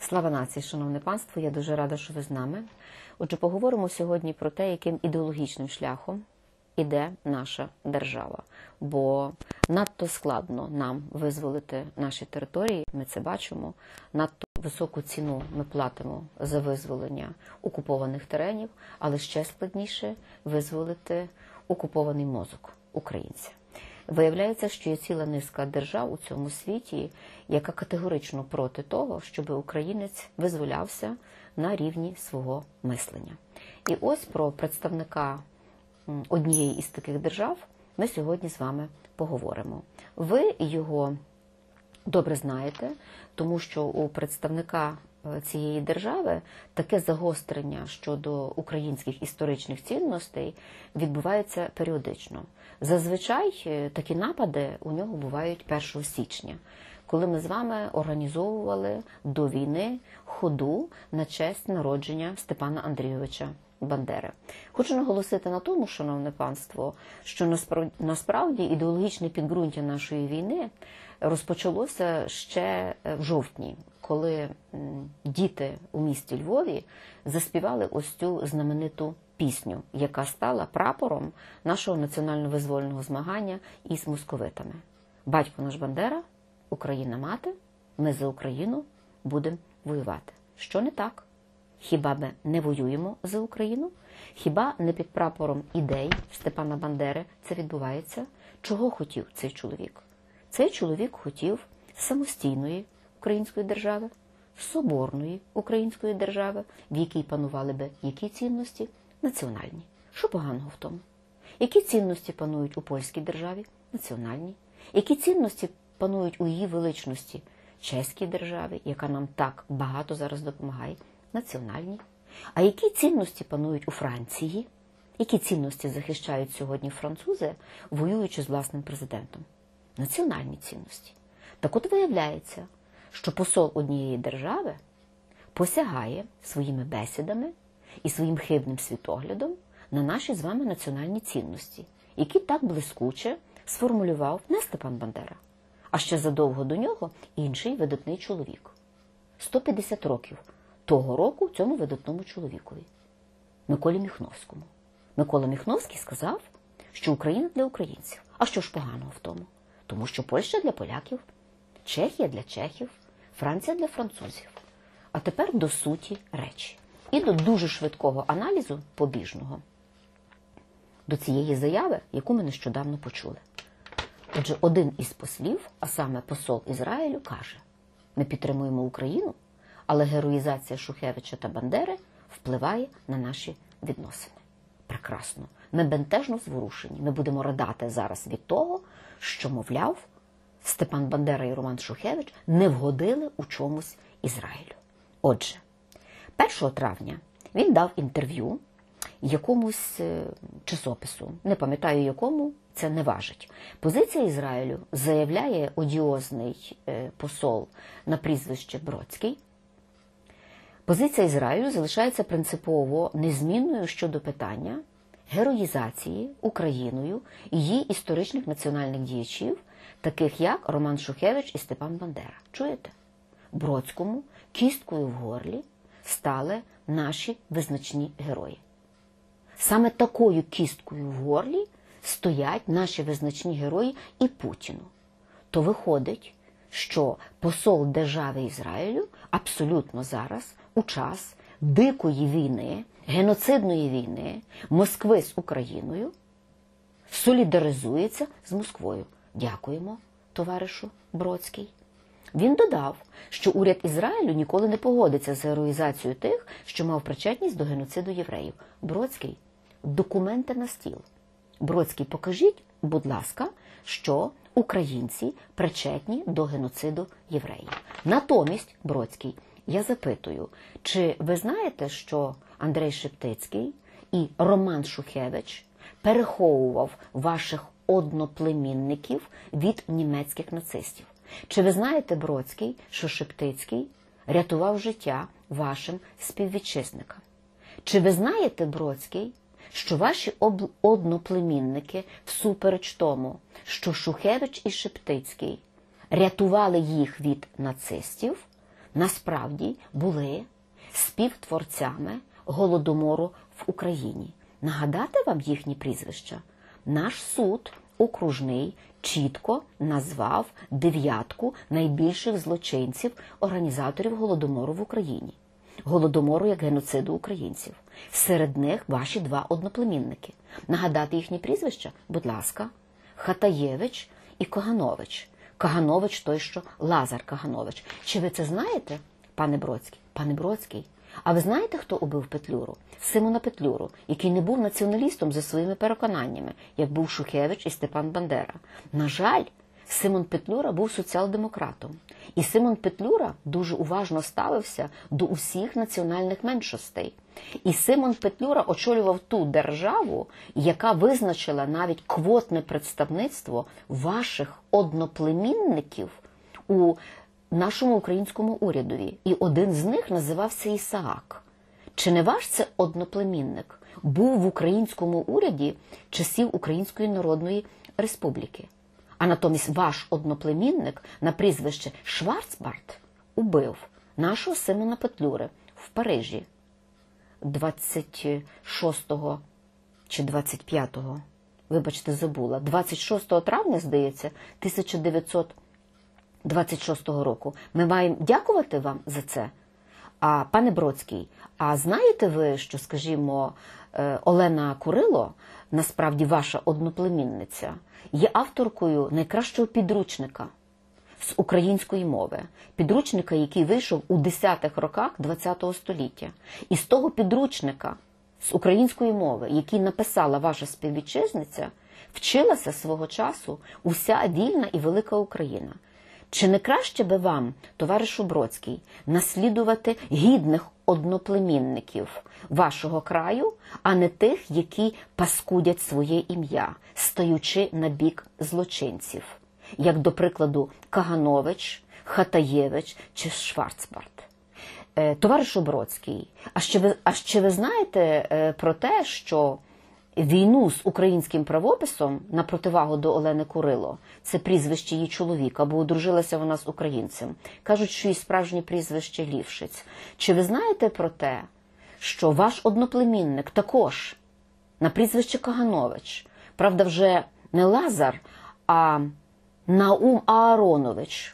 Слава нації, шановне панство, я дуже рада, що ви з нами. Отже, поговоримо сьогодні про те, яким ідеологічним шляхом іде наша держава. Бо надто складно нам визволити наші території, ми це бачимо, надто високу ціну ми платимо за визволення окупованих теренів, але ще складніше визволити окупований мозок українця. Виявляється, що є ціла низка держав у цьому світі, яка категорично проти того, щоб українець визволявся на рівні свого мислення. І ось про представника однієї із таких держав ми сьогодні з вами поговоримо. Ви його добре знаєте, тому що у представника цієї держави таке загострення щодо українських історичних цінностей відбувається періодично. Зазвичай такі напади у нього бувають 1 січня, коли ми з вами організовували до війни ходу на честь народження Степана Андрійовича Бандери. Хочу наголосити на тому, шановне панство, що насправді ідеологічне підґрунтя нашої війни розпочалося ще в жовтні, коли діти у місті Львові заспівали ось цю знамениту пісню, яка стала прапором нашого національно-визвольного змагання із московитами. Батько наш Бандера, Україна мати, ми за Україну будемо воювати. Що не так? Хіба ми не воюємо за Україну? Хіба не під прапором ідей Степана Бандери це відбувається? Чого хотів цей чоловік? Цей чоловік хотів самостійної української держави, соборної української держави, в якій панували би які цінності? Національні. Що поганого в тому? Які цінності панують у польській державі? Національні. Які цінності панують у її величності чеській державі, яка нам так багато зараз допомагає? Національні. А які цінності панують у Франції? Які цінності захищають сьогодні французи, воюючи з власним президентом? Національні цінності. Так от виявляється, що посол однієї держави посягає своїми бесідами і своїм хибним світоглядом на наші з вами національні цінності, які так блискуче сформулював не Степан Бандера, а ще задовго до нього інший видатний чоловік. 150 років того року цьому видатному чоловікові – Миколі Міхновському. Микола Міхновський сказав, що Україна для українців. А що ж поганого в тому? Тому що Польща для поляків, Чехія для чехів, Франція для французів. А тепер до суті речі. І до дуже швидкого аналізу побіжного до цієї заяви, яку ми нещодавно почули. Отже, один із послів, а саме посол Ізраїлю, каже: ми підтримуємо Україну, але героїзація Шухевича та Бандери впливає на наші відносини. Прекрасно. Ми бентежно зворушені. Ми будемо радати зараз від того, що, мовляв, Степан Бандера і Роман Шухевич не вгодили у чомусь Ізраїлю. Отже, 1 травня він дав інтерв'ю якомусь часопису, не пам'ятаю якому, це не важить. Позиція Ізраїлю, заявляє одіозний посол на прізвище Бродський, позиція Ізраїлю залишається принципово незмінною щодо питання героїзації Україною її історичних національних діячів, таких як Роман Шухевич і Степан Бандера. Чуєте? Бродському кісткою в горлі стали наші визначні герої. Саме такою кісткою в горлі стоять наші визначні герої і Путіну. То виходить, що посол держави Ізраїлю абсолютно зараз, у час дикої війни, геноцидної війни Москви з Україною, солідаризується з Москвою. Дякуємо, товаришу Бродський. Він додав, що уряд Ізраїлю ніколи не погодиться з героїзацією тих, що мав причетність до геноциду євреїв. Бродський, документи на стіл. Бродський, покажіть, будь ласка, що українці причетні до геноциду євреїв. Натомість, Бродський, я запитую, чи ви знаєте, що Андрей Шептицький і Роман Шухевич переховував ваших одноплемінників від німецьких нацистів? Чи ви знаєте, Бродський, що Шептицький рятував життя вашим співвітчизникам? Чи ви знаєте, Бродський, що ваші одноплемінники, всупереч тому, що Шухевич і Шептицький рятували їх від нацистів, насправді були співтворцями Голодомору в Україні. Нагадати вам їхні прізвища? Наш суд окружний чітко назвав 9 найбільших злочинців, організаторів Голодомору в Україні. Голодомору як геноциду українців. Серед них ваші 2 одноплемінники. Нагадати їхні прізвища? Будь ласка. Хатаєвич і Каганович. Каганович той, що Лазар Каганович. Чи ви це знаєте, пане Бродський? Пане Бродський, а ви знаєте, хто убив Петлюру? Симона Петлюру, який не був націоналістом за своїми переконаннями, як був Шухевич і Степан Бандера. На жаль, Симон Петлюра був соціал-демократом. І Симон Петлюра дуже уважно ставився до усіх національних меншостей. І Симон Петлюра очолював ту державу, яка визначила навіть квотне представництво ваших одноплемінників у нашому українському урядові. І один з них називався Ісаак. Чи не ваш це одноплемінник був в українському уряді часів Української Народної Республіки? А натомість ваш одноплемінник на прізвище Шварцбард убив нашого Симона Петлюри в Парижі 26-го чи 25-го, вибачте, забула, 26 травня, здається, 1926 року. Ми маємо дякувати вам за це. А, пане Бродський, а знаєте ви, що, скажімо, Олена Курило, насправді ваша одноплемінниця, є авторкою найкращого підручника з української мови. Підручника, який вийшов у 10-х роках ХХ століття. І з того підручника з української мови, який написала ваша співвітчизниця, вчилася свого часу уся вільна і велика Україна. Чи не краще би вам, товаришу Бродський, наслідувати гідних одноплемінників вашого краю, а не тих, які паскудять своє ім'я, стаючи на бік злочинців, як, до прикладу, Каганович, Хатаєвич чи Шварцбард? Товаришу Бродський, а ще ви знаєте про те, що війну з українським правописом на противагу до Олени Курило, це прізвище її чоловіка, бо одружилася вона з українцем. Кажуть, що її справжнє прізвище Лівшиць. Чи ви знаєте про те, що ваш одноплемінник також на прізвище Каганович, правда вже не Лазар, а Наум Ааронович,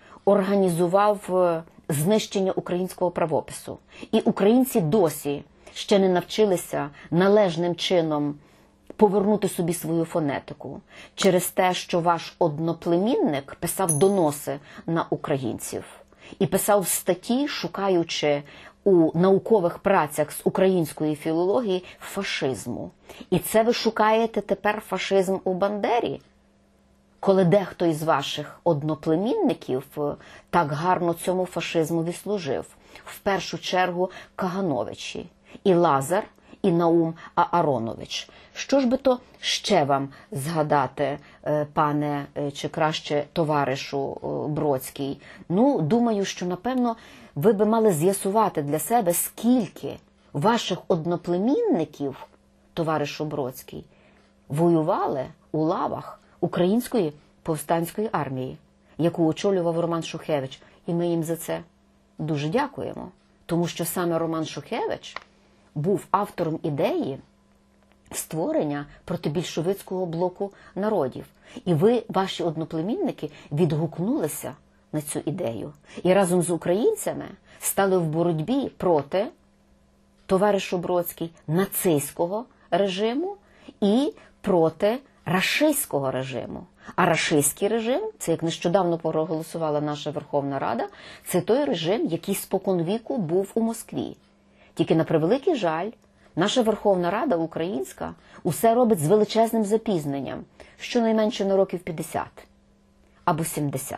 організував знищення українського правопису. І українці досі ще не навчилися належним чином повернути собі свою фонетику через те, що ваш одноплемінник писав доноси на українців і писав статті, шукаючи у наукових працях з української філології фашизму. І це ви шукаєте тепер фашизм у Бандері? Коли дехто із ваших одноплемінників так гарно цьому фашизмові служив. В першу чергу Кагановичі. І Лазар, і Наум Ааронович. Що ж би то ще вам згадати, пане, чи краще товаришу Бродський? Ну, думаю, що, напевно, ви би мали з'ясувати для себе, скільки ваших одноплемінників, товаришу Бродський, воювали у лавах Української повстанської армії, яку очолював Роман Шухевич. І ми їм за це дуже дякуємо. Тому що саме Роман Шухевич був автором ідеї створення протибільшовицького блоку народів. І ви, ваші одноплемінники, відгукнулися на цю ідею. І разом з українцями стали в боротьбі проти, товаришу Бродський, нацистського режиму і проти рашистського режиму. А рашистський режим, це як нещодавно проголосувала наша Верховна Рада, це той режим, який споконвіку був у Москві. Тільки на превеликий жаль, наша Верховна Рада українська усе робить з величезним запізненням, щонайменше на років 50 або 70.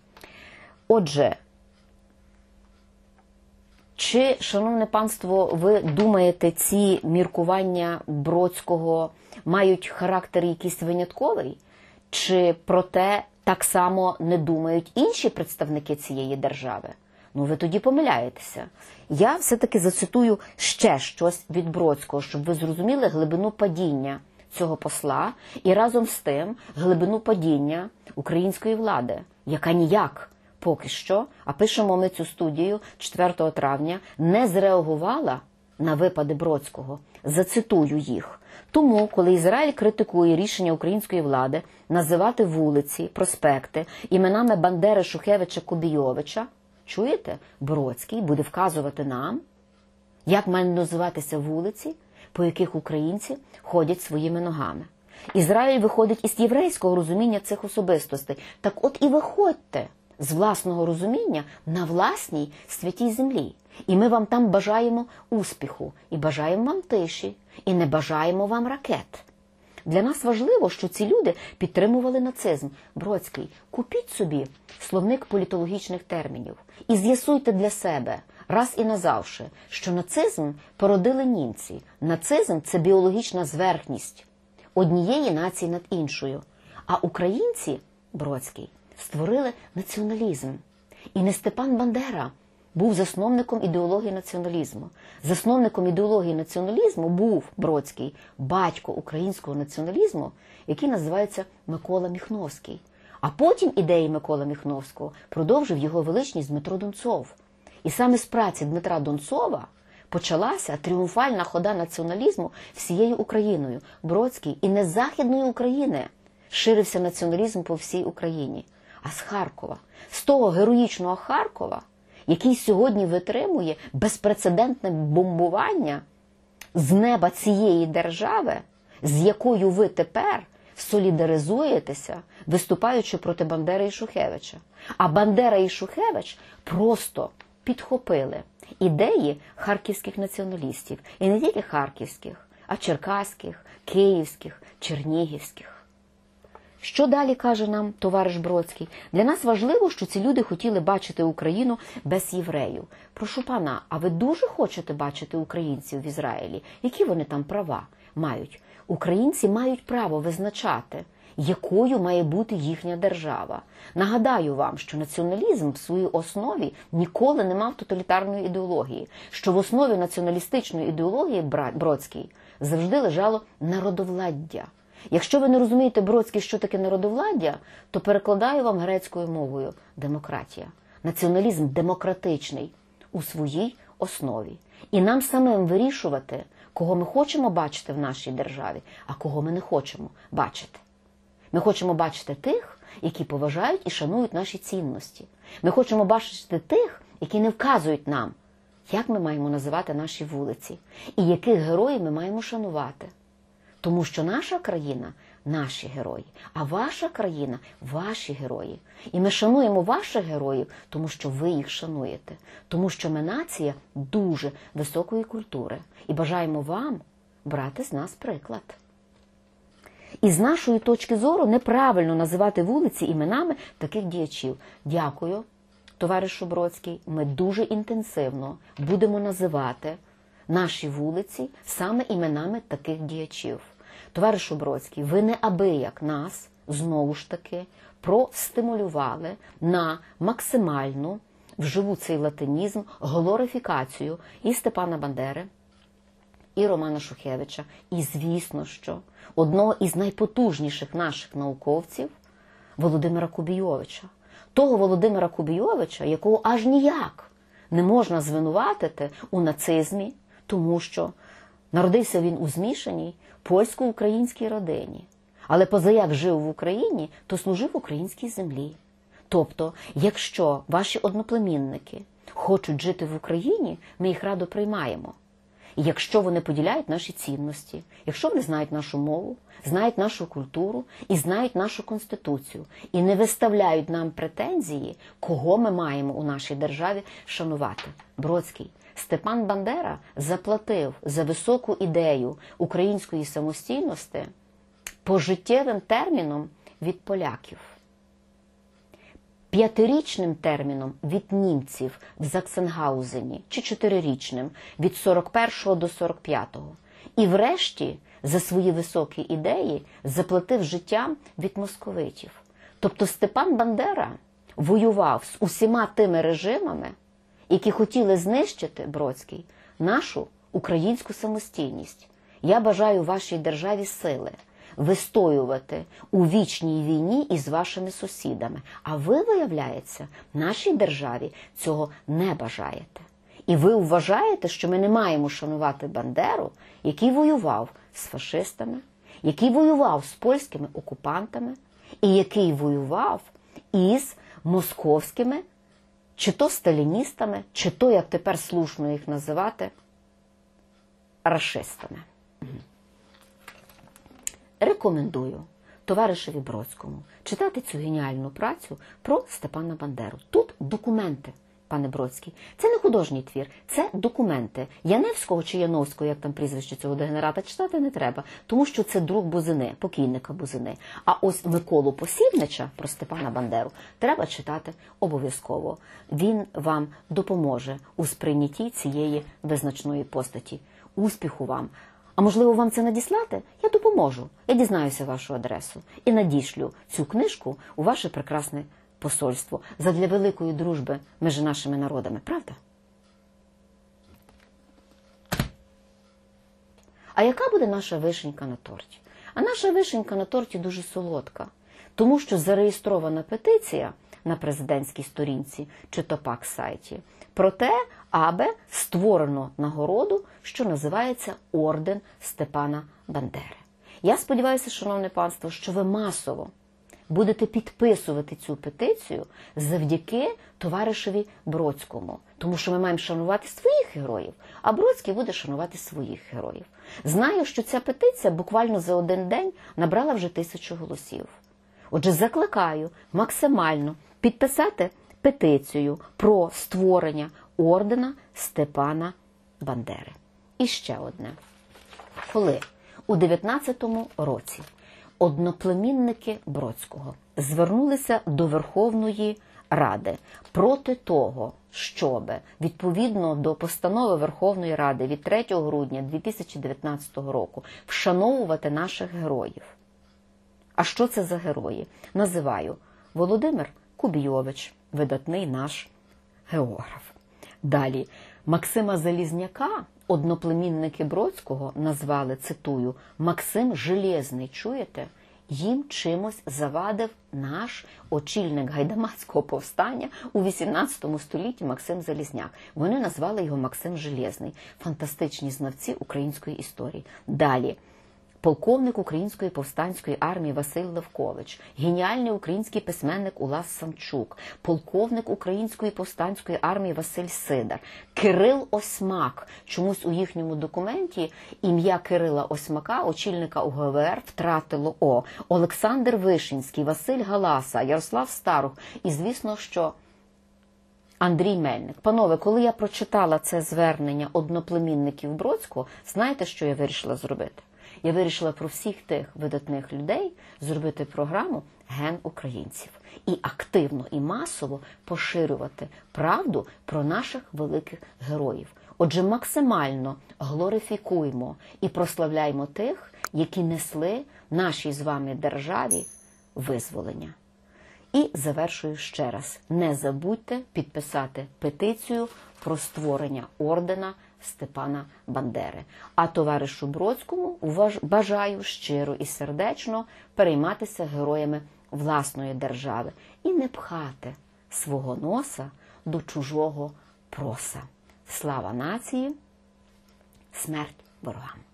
Отже, чи, шановне панство, ви думаєте, ці міркування Бродського мають характер якийсь винятковий? Чи про те так само не думають інші представники цієї держави? Ну, ви тоді помиляєтеся. Я все-таки зацитую ще щось від Бродського, щоб ви зрозуміли глибину падіння цього посла і разом з тим глибину падіння української влади, яка ніяк поки що, а пишемо ми цю студію 4 травня, не зреагувала на випади Бродського. Зацитую їх. Тому, коли Ізраїль критикує рішення української влади називати вулиці, проспекти іменами Бандери, Шухевича, Кубійовича, чуєте, Бродський буде вказувати нам, як мають називатися вулиці, по яких українці ходять своїми ногами. Ізраїль виходить із єврейського розуміння цих особистостей. Так от і виходьте з власного розуміння на власній святій землі. І ми вам там бажаємо успіху, і бажаємо вам тиші, і не бажаємо вам ракет. Для нас важливо, що ці люди підтримували нацизм. Бродський, купіть собі словник політологічних термінів і з'ясуйте для себе, раз і назавше, що нацизм породили німці. Нацизм – це біологічна зверхність однієї нації над іншою. А українці, Бродський, створили націоналізм. І не Степан Бандера був засновником ідеології націоналізму. Засновником ідеології націоналізму був Бродський, батько українського націоналізму, який називається Микола Міхновський. А потім ідеї Миколи Міхновського продовжив його величність Дмитро Донцов. І саме з праці Дмитра Донцова почалася тріумфальна хода націоналізму всією Україною. Бродський і не з Західної України ширився націоналізм по всій Україні, а з Харкова. З того героїчного Харкова, який сьогодні витримує безпрецедентне бомбування з неба цієї держави, з якою ви тепер солідаризуєтеся, виступаючи проти Бандери і Шухевича. А Бандера і Шухевич просто підхопили ідеї харківських націоналістів. І не тільки харківських, а черкаських, київських, чернігівських. Що далі каже нам товариш Бродський? Для нас важливо, що ці люди хотіли бачити Україну без євреїв. Прошу пана, а ви дуже хочете бачити українців в Ізраїлі? Які вони там права мають? Українці мають право визначати, якою має бути їхня держава. Нагадаю вам, що націоналізм в своїй основі ніколи не мав тоталітарної ідеології, що в основі націоналістичної ідеології Бродський завжди лежало народовладдя. Якщо ви не розумієте, Бродський, що таке народовладдя, то перекладаю вам грецькою мовою – демократія. Націоналізм демократичний у своїй основі. І нам самим вирішувати, кого ми хочемо бачити в нашій державі, а кого ми не хочемо бачити. Ми хочемо бачити тих, які поважають і шанують наші цінності. Ми хочемо бачити тих, які не вказують нам, як ми маємо називати наші вулиці і яких героїв ми маємо шанувати. Тому що наша країна – наші герої, а ваша країна – ваші герої. І ми шануємо ваших героїв, тому що ви їх шануєте. Тому що ми нація дуже високої культури. І бажаємо вам брати з нас приклад. І з нашої точки зору неправильно називати вулиці іменами таких діячів. Дякую, товаришу Бродський. Ми дуже інтенсивно будемо називати наші вулиці саме іменами таких діячів. Товаришу Бродський, ви неабияк нас, знову ж таки, простимулювали на максимальну, вживу цей латинізм, глорифікацію і Степана Бандери, і Романа Шухевича, і, звісно, що одного із найпотужніших наших науковців Володимира Кубійовича. Того Володимира Кубійовича, якого аж ніяк не можна звинуватити у нацизмі, тому що народився він у змішаній польсько-українській родині. Але позаяк жив в Україні, то служив українській землі. Тобто, якщо ваші одноплемінники хочуть жити в Україні, ми їх радо приймаємо. І якщо вони поділяють наші цінності, якщо вони знають нашу мову, знають нашу культуру і знають нашу Конституцію, і не виставляють нам претензії, кого ми маємо у нашій державі шанувати. Бродський, Степан Бандера заплатив за високу ідею української самостійності пожиттєвим терміном від поляків, 5-річним терміном від німців в Заксенгаузені, чи 4-річним від 41-го до 45-го. І врешті за свої високі ідеї заплатив життям від московитів. Тобто Степан Бандера воював з усіма тими режимами, які хотіли знищити, Бродський, нашу українську самостійність. Я бажаю вашій державі сили, вистоювати у вічній війні із вашими сусідами. А ви, виявляється, нашій державі цього не бажаєте. І ви вважаєте, що ми не маємо шанувати Бандеру, який воював з фашистами, який воював з польськими окупантами, і який воював із московськими, чи то сталіністами, чи то, як тепер слушно їх називати, рашистами. Рекомендую товаришеві Бродському читати цю геніальну працю про Степана Бандеру. Тут документи, пане Бродський. Це не художній твір, це документи. Яневського чи Яновського, як там прізвище цього дегенерата, читати не треба, тому що це друг Бузини, покійника Бузини. А ось Миколу Посібнича про Степана Бандеру треба читати обов'язково. Він вам допоможе у сприйнятті цієї визначної постаті. Успіху вам! А можливо, вам це надіслати? Я допоможу. Я дізнаюся вашу адресу і надішлю цю книжку у ваше прекрасне посольство задля великої дружби між нашими народами. Правда? А яка буде наша вишенька на торті? А наша вишенька на торті дуже солодка, тому що зареєстрована петиція на президентській сторінці чи то пак сайті про те, аби створено нагороду, що називається Орден Степана Бандери. Я сподіваюся, шановне панство, що ви масово будете підписувати цю петицію завдяки товаришеві Бродському. Тому що ми маємо шанувати своїх героїв, а Бродський буде шанувати своїх героїв. Знаю, що ця петиція буквально за один день набрала вже 1000 голосів. Отже, закликаю максимально підписати петицію про створення ордена Степана Бандери. І ще одне. Коли у 19-му році одноплемінники Бродського звернулися до Верховної Ради проти того, щоб відповідно до постанови Верховної Ради від 3 грудня 2019 року вшановувати наших героїв. А що це за герої? Називаю: Володимир Кубійович, видатний наш географ. Далі, Максима Залізняка одноплемінники Бродського назвали, цитую, Максим Железний. Чуєте? Їм чимось завадив наш очільник гайдамацького повстання у 18 столітті Максим Залізняк. Вони назвали його Максим Железний. Фантастичні знавці української історії. Далі. Полковник Української повстанської армії Василь Левкович, геніальний український письменник Улас Самчук, полковник Української повстанської армії Василь Сидар, Кирил Осьмак. Чомусь у їхньому документі ім'я Кирила Осьмака, очільника УГВР, втратило О. Олександр Вишинський, Василь Галаса, Ярослав Старух і, звісно, що Андрій Мельник. Панове, коли я прочитала це звернення одноплемінників Бродського, знаєте, що я вирішила зробити? Я вирішила про всіх тих видатних людей зробити програму «Ген українців» і активно і масово поширювати правду про наших великих героїв. Отже, максимально глорифікуймо і прославляймо тих, які несли нашій з вами державі визволення. І завершую ще раз. Не забудьте підписати петицію про створення ордена Степана Бандери. А товаришу Бродському бажаю щиро і сердечно перейматися героями власної держави і не пхати свого носа до чужого проса. Слава нації, смерть ворогам!